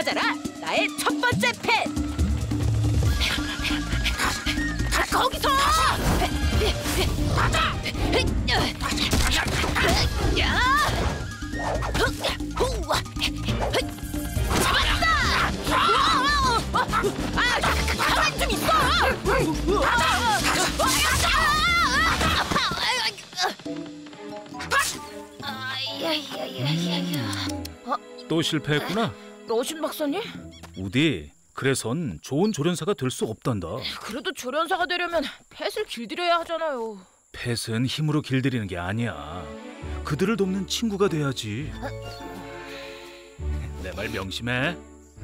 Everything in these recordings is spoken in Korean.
찾아라 나의 첫 번째 펫. 거기서! 가자! 잡았다! 가만히 좀 있어! 또 실패했구나. 러신 박사님? 우디, 그래선 좋은 조련사가 될 수 없단다. 그래도 조련사가 되려면 펫을 길들여야 하잖아요. 펫은 힘으로 길들이는 게 아니야. 그들을 돕는 친구가 돼야지. 내 말 명심해.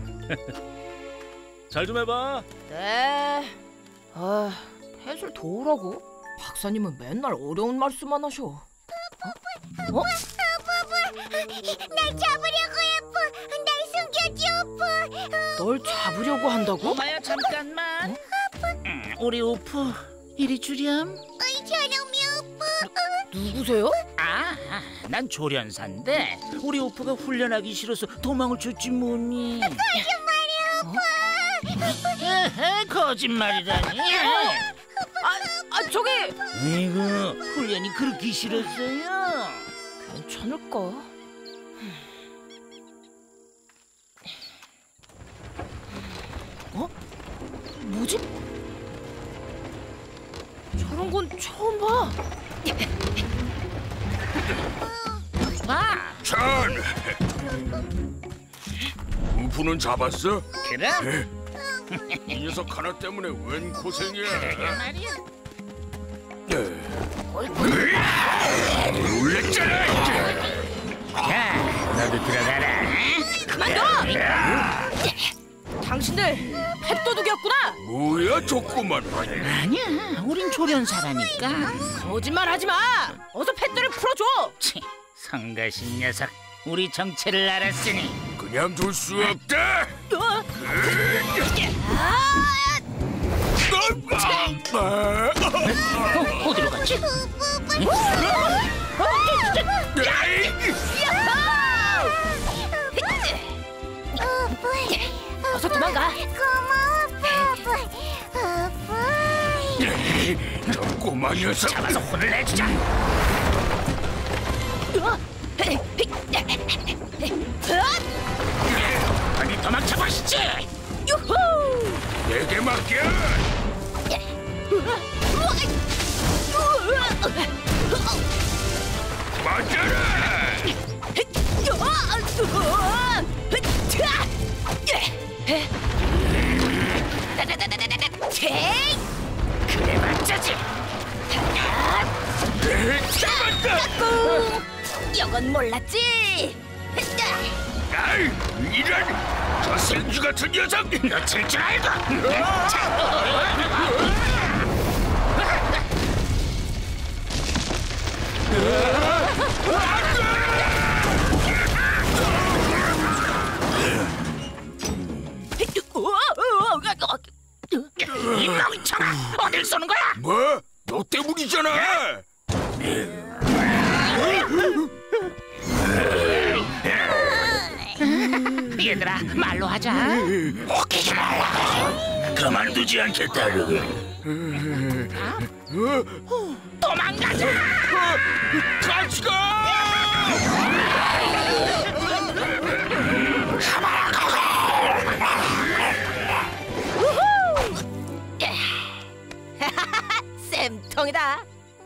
잘 좀 해봐. 네. 펫을 도우라고? 박사님은 맨날 어려운 말씀만 하셔. 어? 날 잡으려고 해프. 날 숨겨줘, 프. 널 잡으려고 한다고? 엄마야 잠깐만. 우리 우프 이리 주렴. 저놈이 오프. 누구세요? 난 조련사인데 우리 우프가 훈련하기 싫어서 도망을 줬지 뭐니. 거짓말이야, 우프. 거짓말이라니. 저기. 아이고, 훈련이 그렇게 싫었어요? 괜찮을까? 뭐지? 저런 건 처음 봐. 찬! 우프는 잡았어? 그럼? 이 녀석 하나 때문에 웬 고생이야? 그러게 말이야. 놀랬잖아! 자, 너도 들어가라. 그만둬! 당신들 펫도둑이었구나. 뭐야, 조그만. 아니야, 우린 조련사라니까. 거짓말하지 마. 어서 펫들을 풀어줘. 치, 성가신 녀석. 우리 정체를 알았으니 그냥 둘 수 없다! 어디로 갔지? 어서 도망가. 고마워, 프. 저 꼬마 녀석. 잡아서 혼을 내주자. 어디 도망쳐 보시지. 유후! 내게 맡겨! 맞아라! 그래 맞자지. 잡았다! 이건 몰랐지. 아이, 이런! 저 생쥐 같은 녀석! 놓칠 줄 알고. 이 멍청아, 어딜 쏘는 거야? 뭐? 너 때문이잖아! 얘들아, 말로 하자. 웃기지 말라고. 가만두지 않겠다고. 도망가자. 같이 가! 쌤통이다.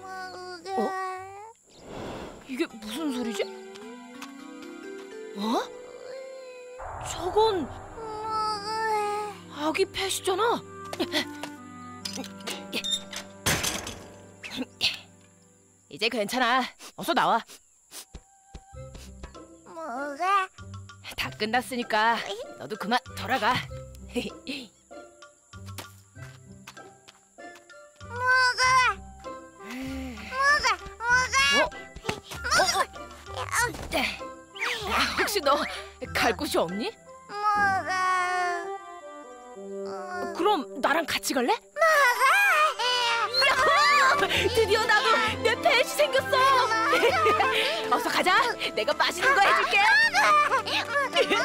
이게 무슨 소리지? 저건 아기 펫이잖아. 이제 괜찮아. 어서 나와. 뭐가? 다 끝났으니까 너도 그만 돌아가. 혹시 너 갈 곳이 없니? 뭐가? 그럼 나랑 같이 갈래? 야호! 드디어 나도 내 펫이 생겼어. 어서 가자. 내가 맛있는 거 해줄게.